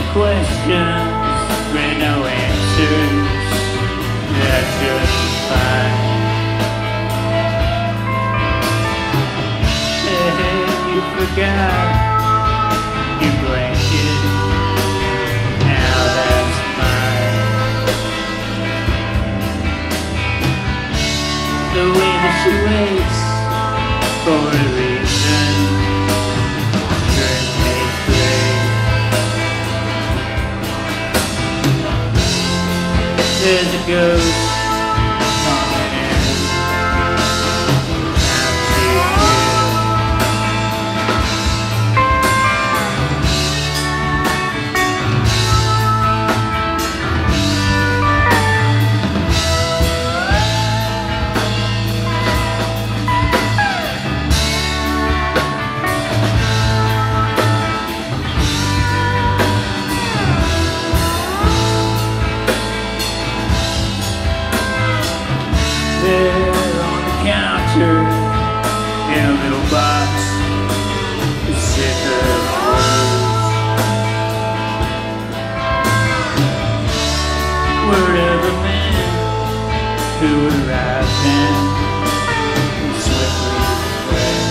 questions with no answers. That's just fine. Hey, you forgot your blanket. Now that's mine. The way that she waits for a reason turns me crazy. There's a ghost coming in. I'm too good. There on the counter in a little box is sick of words. Word of a man who arrived then and swiftly fled.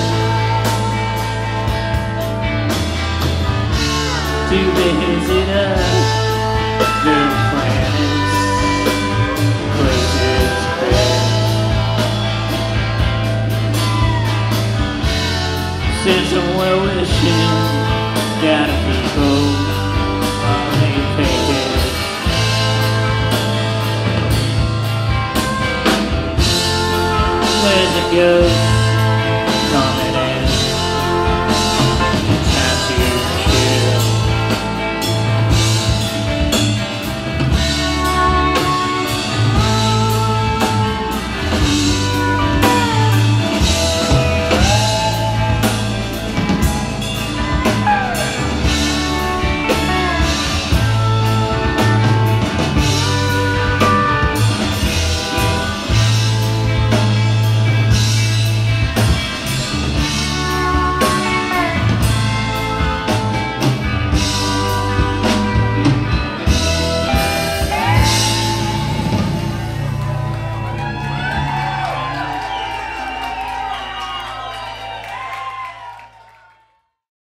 To visit us, the planets places bed. Send some well wishing down a